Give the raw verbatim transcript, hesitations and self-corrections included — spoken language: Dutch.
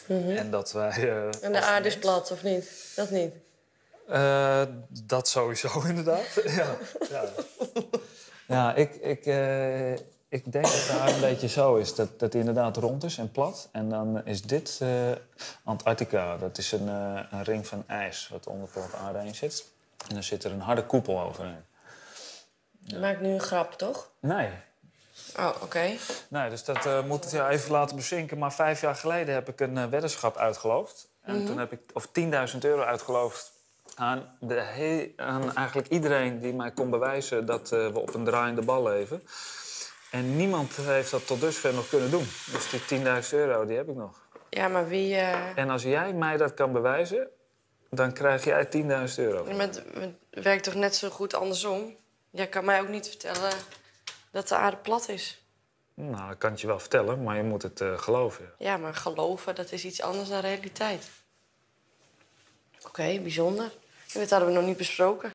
Mm-hmm. En dat wij... Uh, en de aarde is plat, of niet? Dat niet? Uh, dat sowieso, inderdaad. ja, ja. ja, ik, ik, uh, ik denk dat de aarde een beetje zo is. Dat, dat die inderdaad rond is en plat. En dan is dit uh, Antarctica. Dat is een, uh, een ring van ijs wat onder de aarde heen zit. En dan zit er een harde koepel overheen. Ja. Je maakt nu een grap, toch? Nee. Oh, oké. Okay. Nee, dus dat uh, moet ik ja, even laten bezinken. Maar vijf jaar geleden heb ik een uh, weddenschap uitgeloofd. En mm-hmm. toen heb ik of tienduizend euro uitgeloofd aan, de he- aan eigenlijk iedereen die mij kon bewijzen dat uh, we op een draaiende bal leven. En niemand heeft dat tot dusver nog kunnen doen. Dus die tienduizend euro, die heb ik nog. Ja, maar wie... Uh... En als jij mij dat kan bewijzen, dan krijg jij tienduizend euro. Maar het, het werkt toch net zo goed andersom? Jij kan mij ook niet vertellen dat de aarde plat is. Nou, dat kan ik je wel vertellen, maar je moet het uh, geloven. Ja, maar geloven, dat is iets anders dan realiteit. Oké, okay, bijzonder. Dit hadden we nog niet besproken.